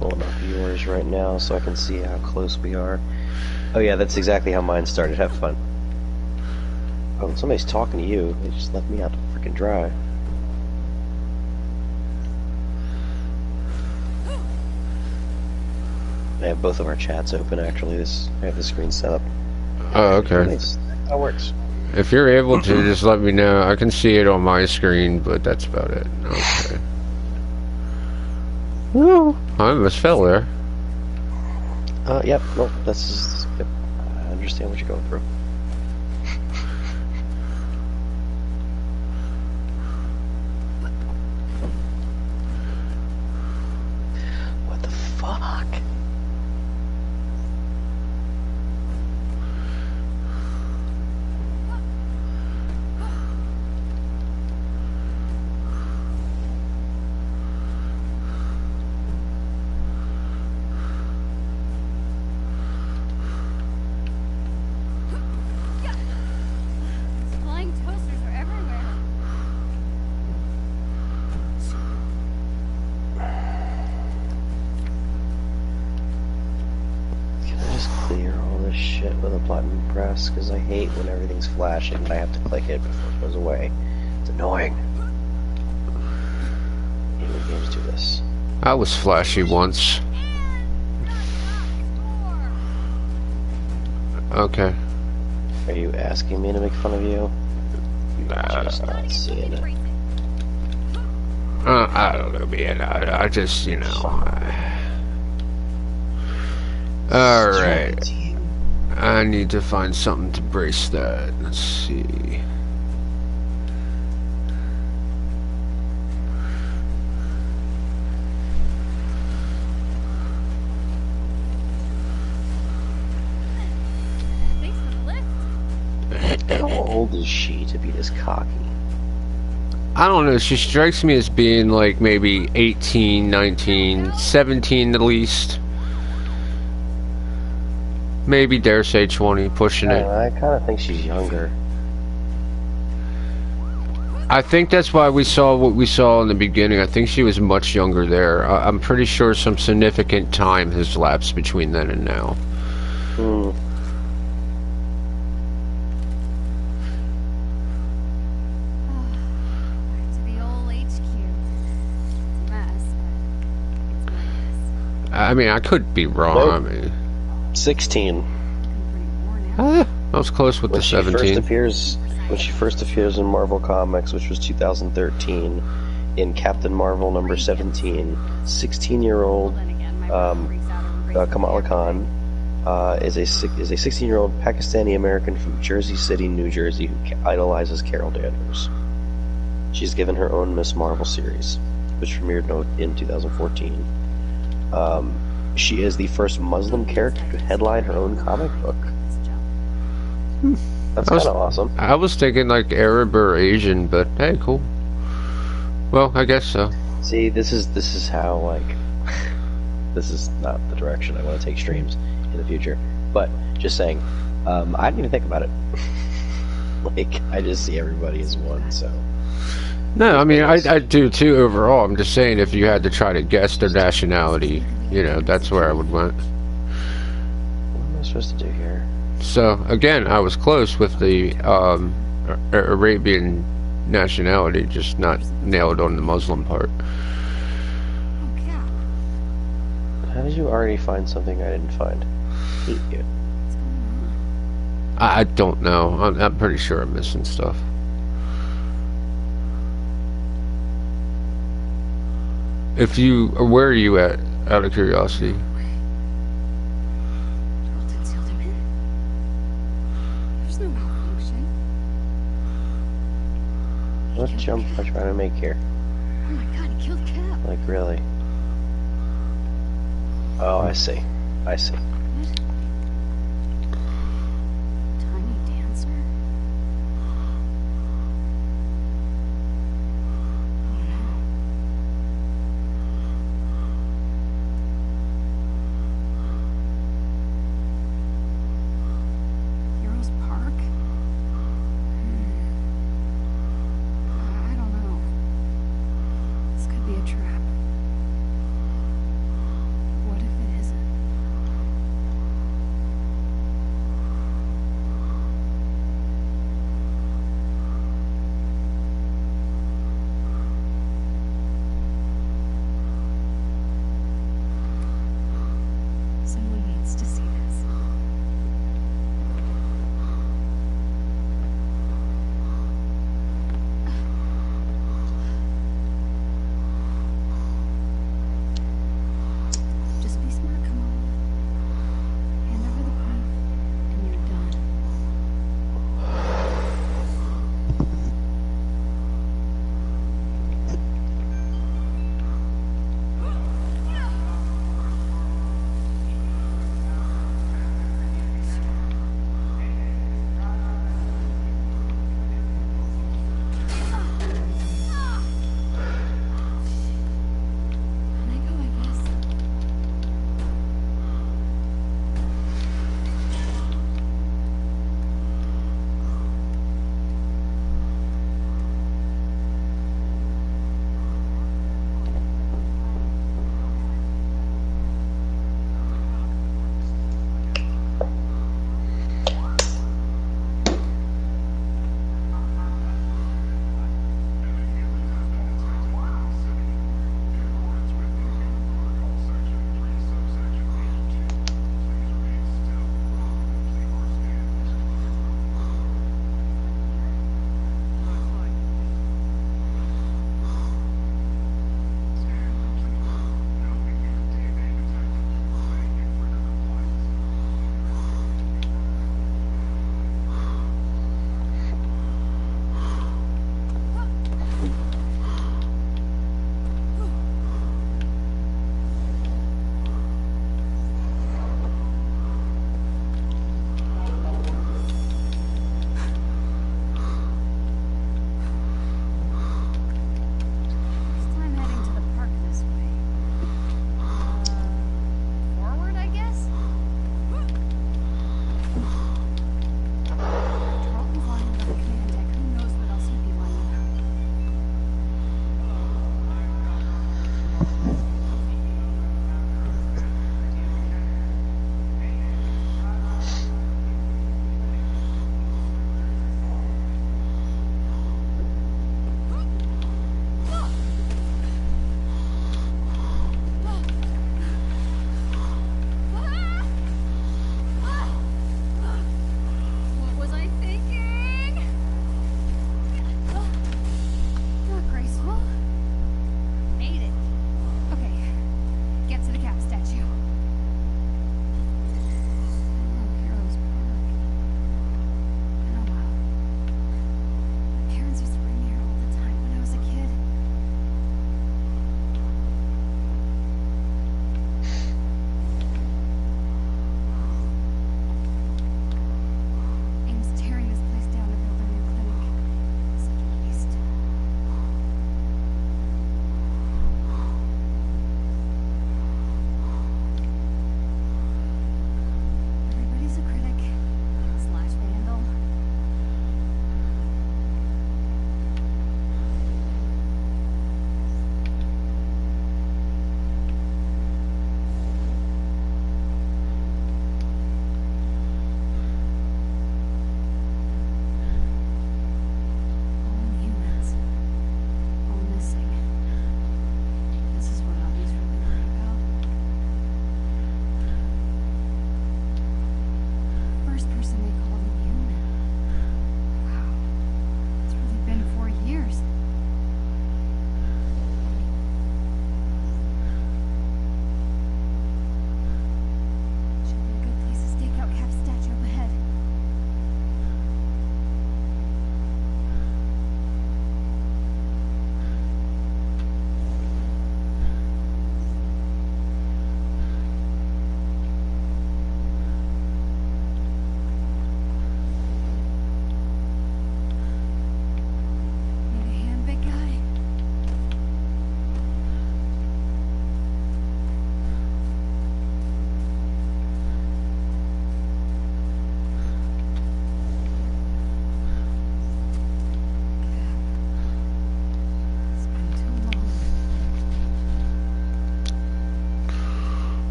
pulling up yours right now so I can see how close we are. Oh yeah, that's exactly how mine started. Have fun. Oh, somebody's talking to you. They just left me out to freaking dry. I have both of our chats open, actually. I have the screen set up. Oh, okay. Nice. That works. If you're able to, just let me know. I can see it on my screen, but that's about it. Okay. Woo! I almost fell there. Yep. Well, that's just... Yep. I understand what you're going through. What the fuck? Because I hate when everything's flashing and I have to click it before it goes away. It's annoying. Even games do this. I was flashy once. Okay. Are you asking me to make fun of you? You're just not seeing it. I don't know, man. I just, you know. Alright. I need to find something to brace that. Let's see. Thanks for the lift. How old is she to be this cocky? I don't know. She strikes me as being like maybe 18, 19, 17 at least. Maybe dare say 20, pushing it. I kind of think she's younger. I think that's why we saw what we saw in the beginning. I think she was much younger there. I'm pretty sure some significant time has lapsed between then and now. Hmm. To the old HQ. It's a mess, but it's nice. I mean, I could be wrong. Nope. I mean, 16. I'm pretty worn out. I was close with the 17. When she first appears in Marvel Comics, which was 2013, in Captain Marvel number 17, 16-year-old Kamala Khan is a 16-year-old Pakistani American from Jersey City, New Jersey, who idolizes Carol Danvers. She's given her own Miss Marvel series, which premiered in 2014. She is the first Muslim character to headline her own comic book. That's kind of awesome. I was thinking like Arab or Asian, but hey, cool. Well, I guess so. See, this is how, like, this is not the direction I want to take streams in the future. But just saying, I didn't even think about it. Like, I just see everybody as one. So No, I mean I do too overall. I'm just saying if you had to try to guess their nationality, you know, that's where I would went. what am I supposed to do here? So again, I was close with the Arabian nationality, just not nailed on the Muslim part. Oh, yeah. How did you already find something I didn't find? Hate you. What's going on? I don't know. I'm pretty sure I'm missing stuff. If you, where are you at? Out of curiosity. Dalton sealed him in. There's no malfunction. What jump am I trying to make here? Oh my god, he killed Cap. Like, really? Oh, I see. I see. Tiny dancer? Heroes Park? I don't know. This could be a trap.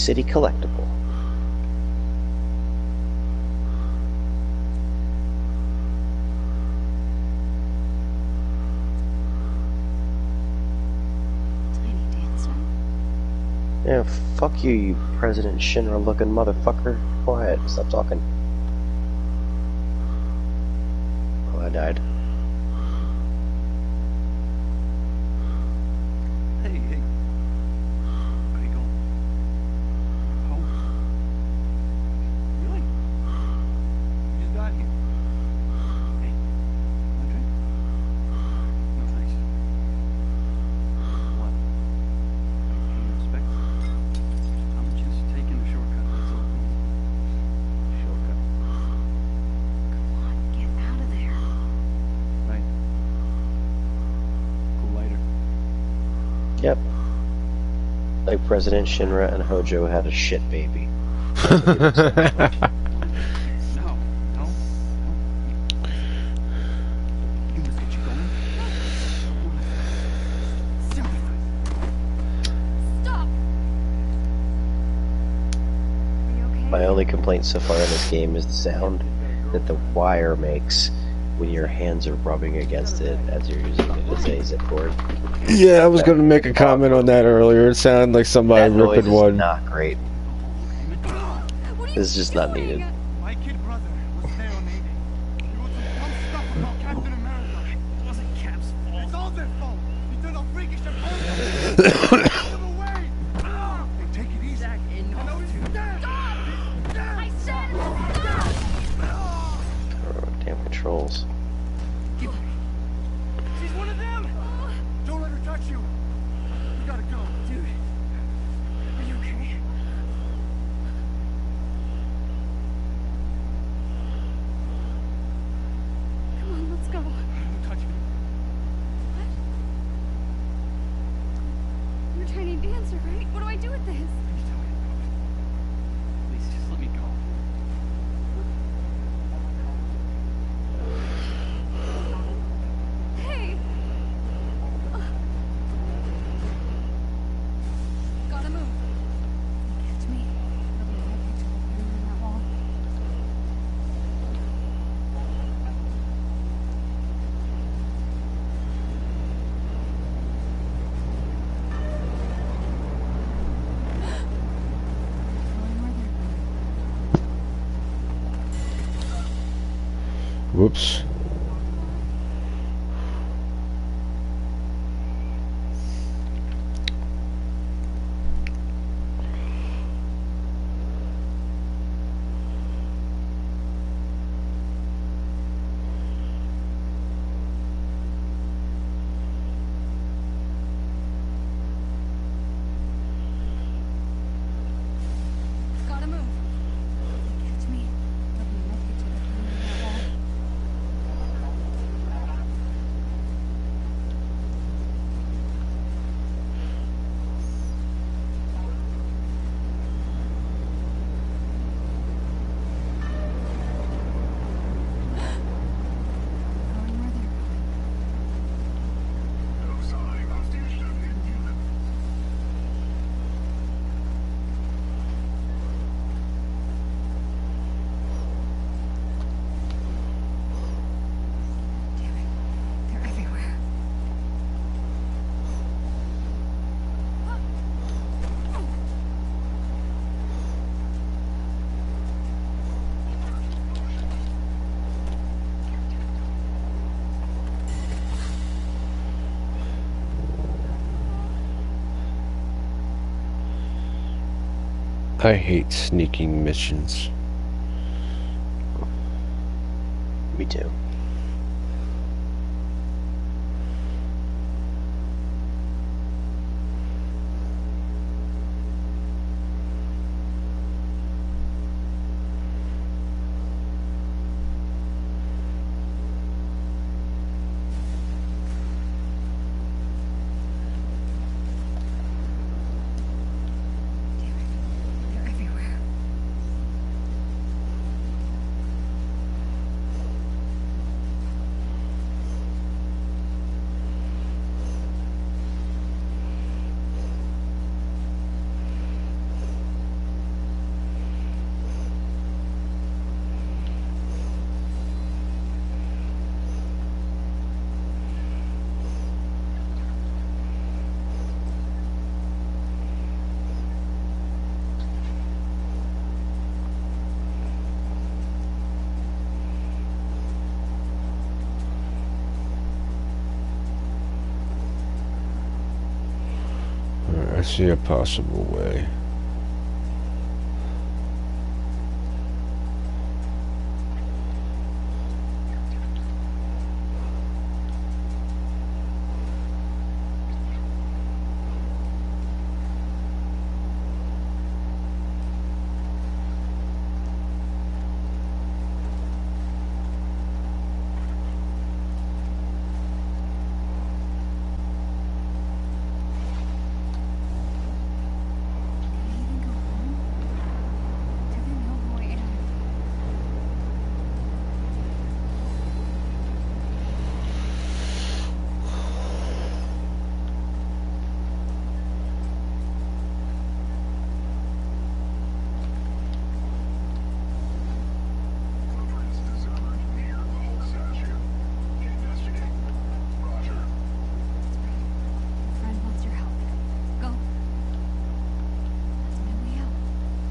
City collectible. Tiny dancer. Yeah, fuck you, you President Shinra looking motherfucker. Quiet, stop talking. Oh, I died. Hey, hey. Where are you going? Home? Really? You just got here. Hey, want a drink? No, thanks. What? Can you expect? I'm just taking a shortcut, that's all. Shortcut. Come on, get out of there. Right. Cool later. Yep. Like President Shinra and Hojo had a shit baby. No, no, no. You must get you going. Stop! Are you okay? My only complaint so far in this game is the sound that the wire makes when your hands are rubbing against it as you're using it as a zip cord. Yeah, I was gonna make a comment on that earlier. It sounded like somebody That noise ripping is one. not great. What are you This is just not doing? needed. My kid brother was there on A-Day. He wrote some dumb stuff about Captain America. It wasn't Cap's fault. It's all their fault. He turned out freakish and perverted. Put them away. Hey, take it easy. I know he's dead. I said stop! Oh, damn controls. She's one of them. Don't let her touch you. We gotta go. Dude, are you okay? Come on, let's go. Don't touch me. What? You're a tiny dancer, right? What do I do with this? Please tell me. Please just let me go. Hey! Gotta move. Catch me. It'll be my picture hanging on that wall. Whoops. Gotta move. Catch me. It'll be my picture hanging on that wall. Going where they're going. Damn it. They're everywhere. I hate sneaking missions. Me too. Damn it. They're everywhere. I see a possible way. Did he even go home? Do they know who I am? Your friend wants your help. Go. That's my way out.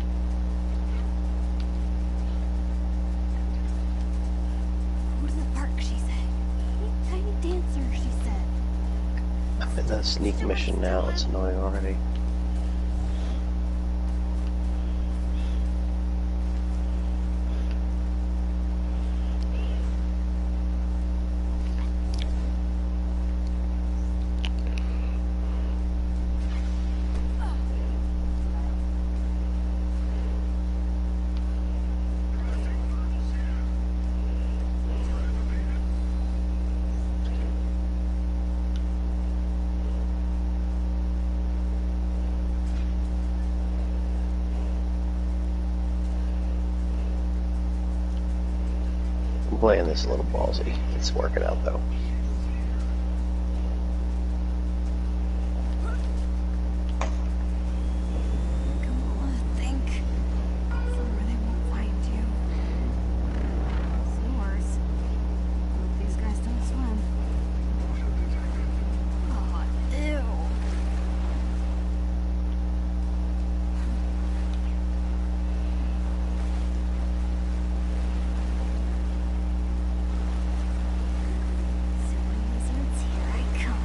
Go to the park, she said. Tiny dancer, she said. I'm in that sneak mission now. It's annoying already. I'm playing this a little ballsy. It's working out though. Come on, think. Somewhere they won't find you. Sewers. Hope these guys don't swim. Oh, ew. Silly lizards, here I come.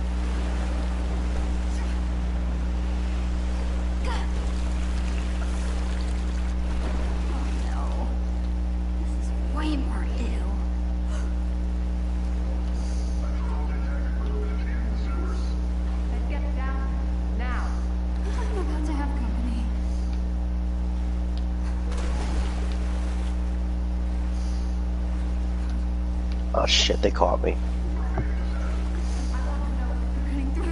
Oh no. This is way more ew. Let's get down now. I'm about to have company. Oh shit, they caught me. They're getting through.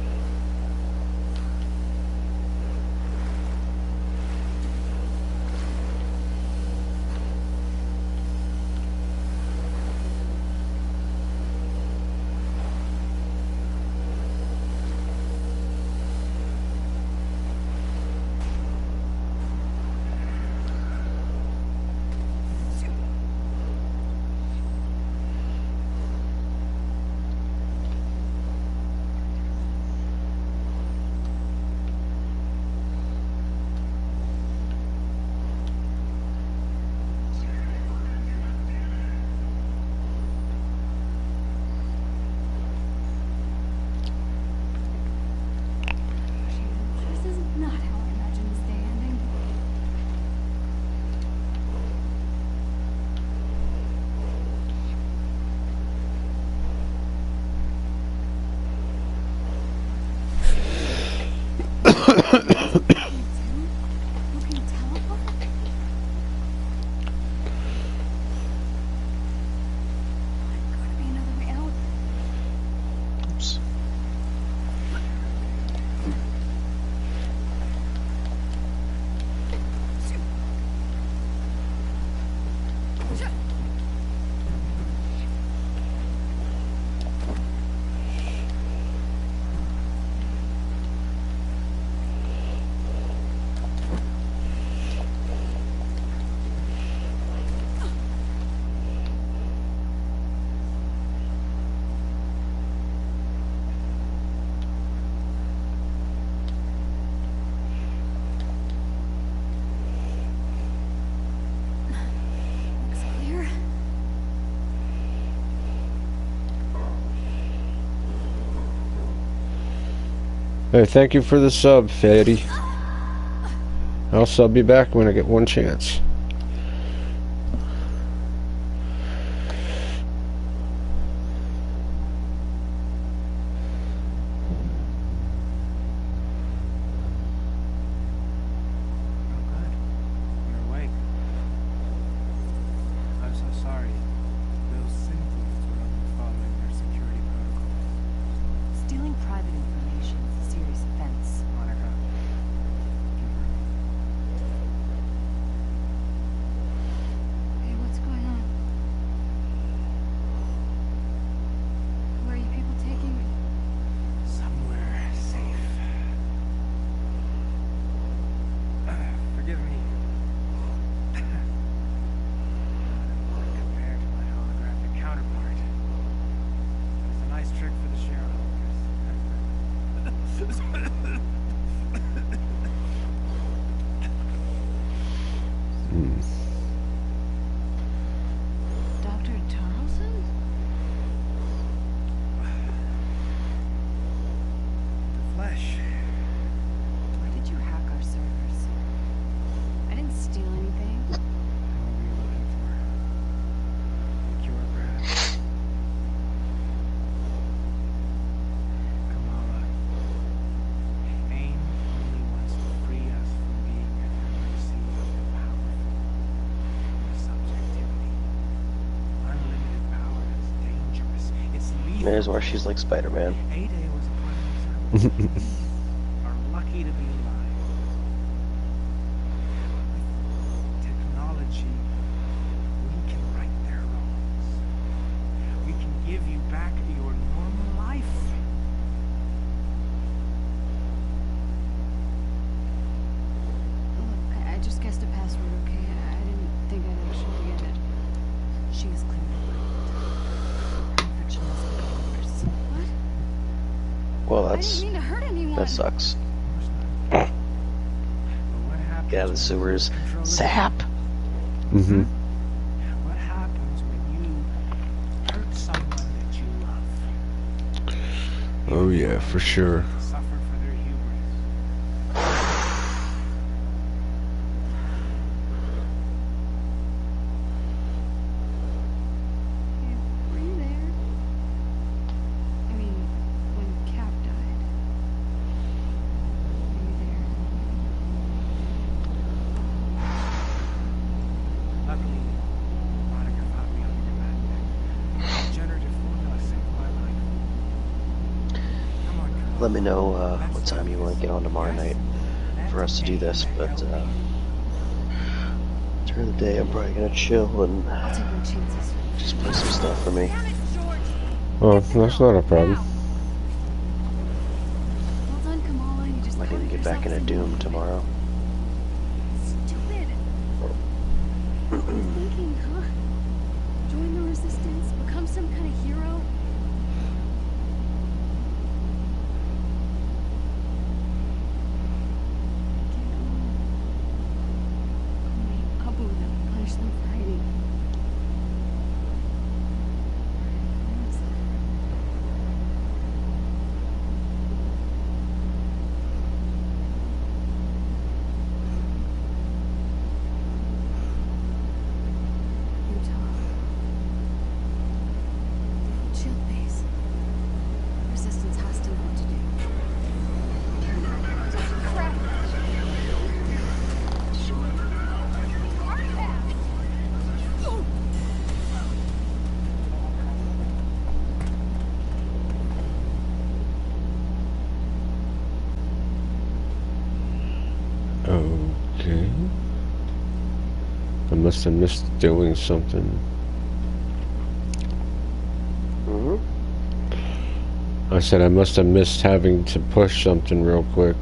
This is not how I imagined this day ending. You can teleport? Gotta be another way out. Oops. Looks clear. Hey, thank you for the sub, Fatty. I'll sub you back when I get one chance. There's where she's like Spider-Man. A-Day was a prime example. Are lucky to be alive. With technology, we can right their wrongs. We can give you back your normal life. Look, I just guessed a password, okay? I didn't think I'd actually get it. She is clearly What? Well, I didn't mean to hurt anyone. that sucks. But what happens Get out of the sewers. when you control the- Zap! Mm-hmm. What happens when you hurt someone that you love? Oh yeah, for sure. Suffer for their hubris. Were you there? I mean, when Cap died. Were you there? Luckily, Monica found me on the command deck. Regenerative formula saved my life. Come on, come on. Let me know what time you want to get on tomorrow night for us to do this, but during the day I'm probably gonna chill and I'll take my chances. just play some stuff for me. Damn it, George! Oh, that's not a problem. Well done, Kamala. You just Might even covered get back yourself into in Doom blood. tomorrow. Stupid. What were you thinking, huh? Join the resistance? Become some kind of hero? Abu them, punish them for hiding. What's that? Utah. Chill base. Resistance has to know what to do. Crap. Okay. I must have missed doing something. Mm-hmm. I said I must have missed having to push something real quick.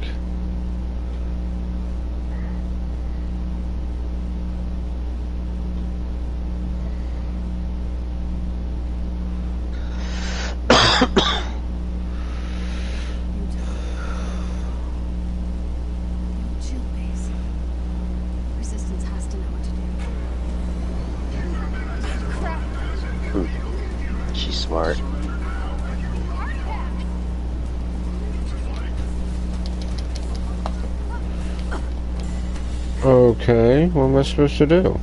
Chill base. Resistance has to know what to do. Crap. She's smart. Okay, what am I supposed to do?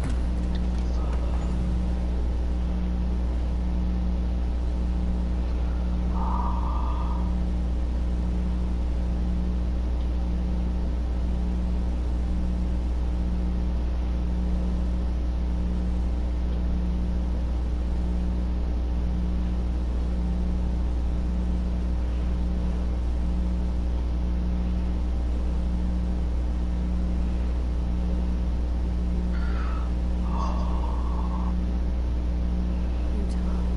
Utah.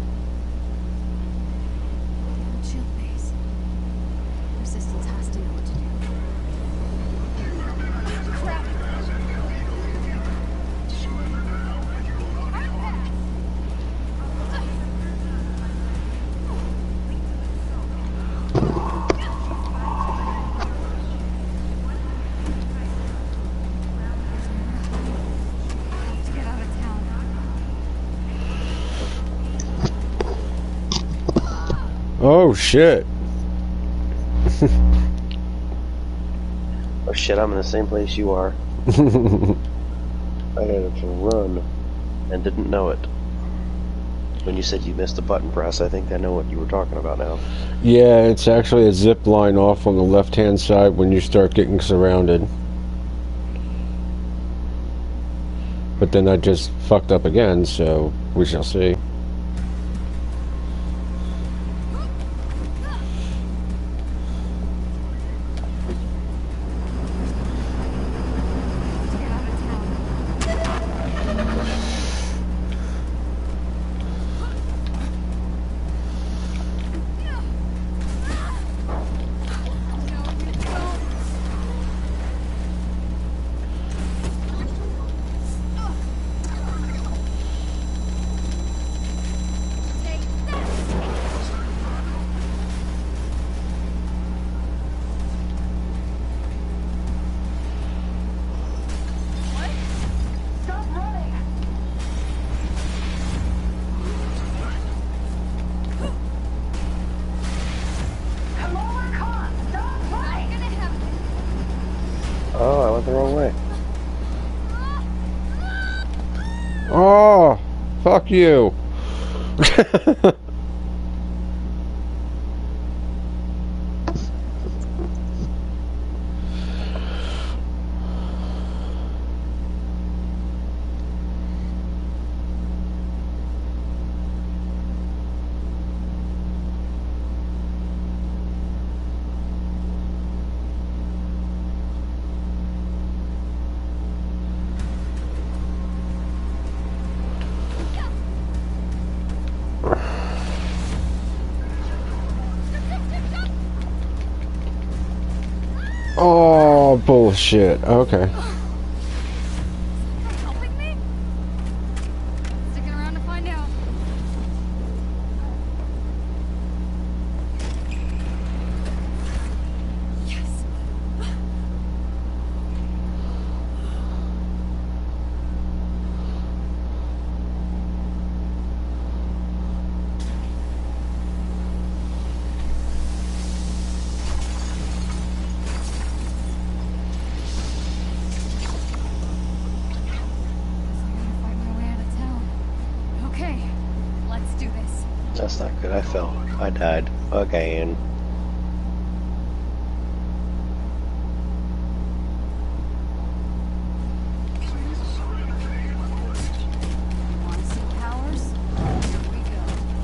Chill base. Resistance has to know what to do. Crap. To get out of town. Oh shit. Oh shit, I'm in the same place you are. I had to run and didn't know it. When you said you missed a button press, I think I know what you were talking about now. Yeah, it's actually a zip line off on the left-hand side when you start getting surrounded. But then I just fucked up again, so we shall see. To get out of town. Stop running! Come on, Con! Stop running! Gonna have Oh, I went the wrong way. Oh, fuck you. Oh, bullshit. Okay. helping me? Sticking around to find out. Yes. Fight my way out of town. Okay, let's do this. That's not good. I fell. I died. Again. Want some powers? Here we go.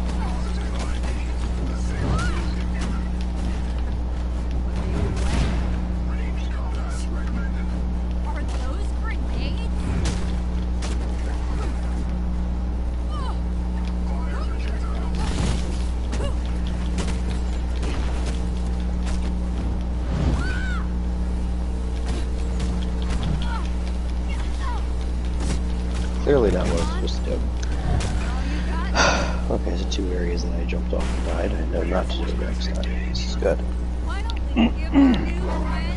Are those grenades? Clearly not what I was supposed to do. All you got? Okay, so 2 areas that I jumped off and died. I know not to do it next time. This is good. Why don't we give our new friends a chance?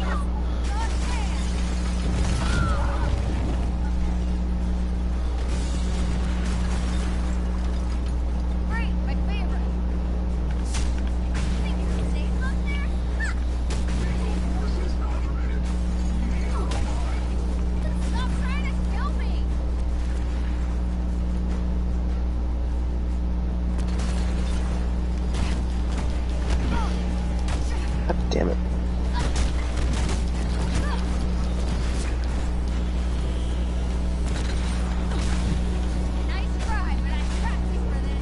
Great, my favorite. Think it's safe up there? Ha! Stop Damn it. Nice try, but I practiced for this.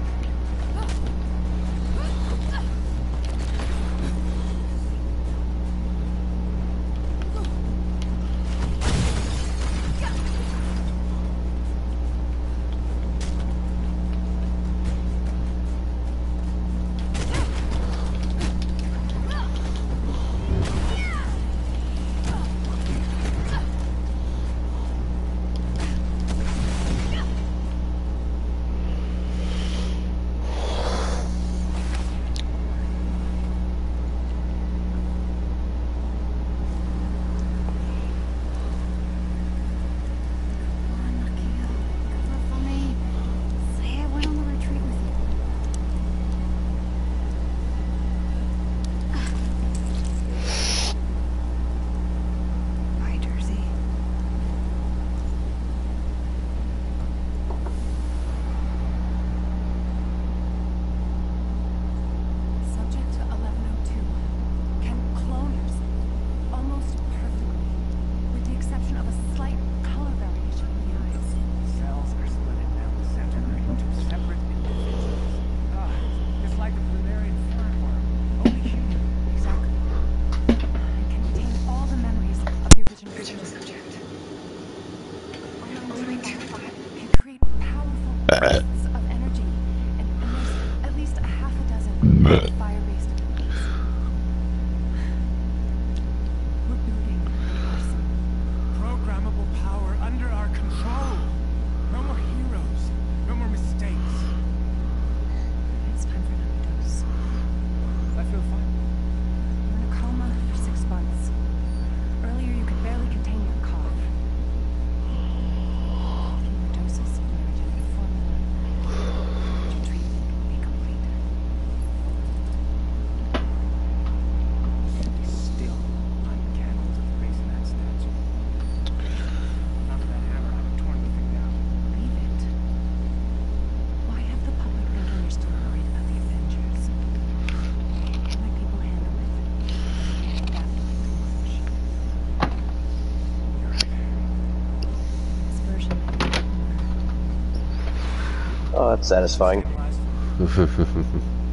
Fire-based abilities. We're building a person. Programmable power under our control. No more heroes. No more mistakes. It's time for another dose. I feel fine. You're in a coma for 6 months. Earlier, you could barely contain your cough. Fewer doses of the regenerative formula. Your treatment will be complete. Still, I'm candles at the base of that statue. Not for that hammer, I'd have torn the thing down. Leave it. Why have the public thinking you're still worried about the Avengers? Let people handle it. Can't adapt too much. You're right. This version may be more Oh, that's satisfying. Stabilized.